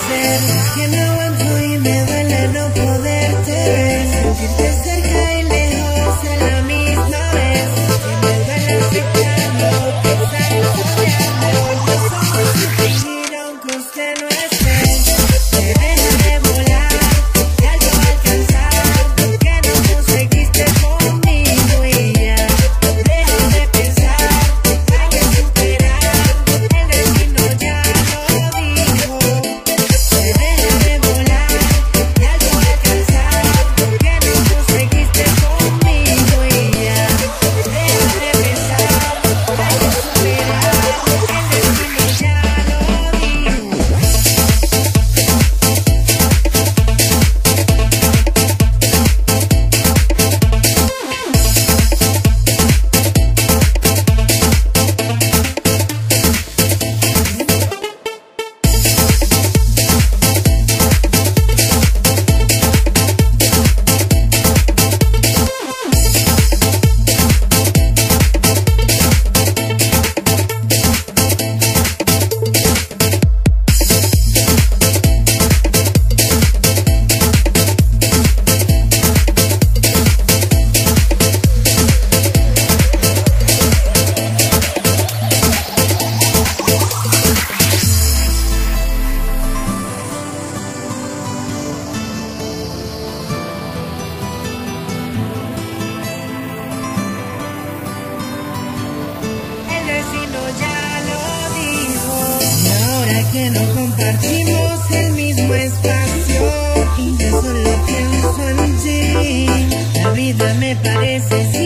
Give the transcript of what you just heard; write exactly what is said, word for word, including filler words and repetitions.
ser que no aguanto y me duele no poderte ver, sentirte cerca y lejos a la misma vez, que me duele afectarlo, pensar en cambiarlo, los ojos y fingir aunque usted no esté, te deja de volar y algo va a alcanzar, lo que no conseguiste conmigo y ya, deja de pensar, hay que superar, el destino ya lo dijo, te deja de volar y algo va a alcanzar, lo que no conseguiste conmigo y ya, deja de pensar, hay que superar, el destino ya lo dijo. El destino ya lo dijo. Y ahora que no compartimos el mismo espacio y yo solo pienso en ti, la vida me parece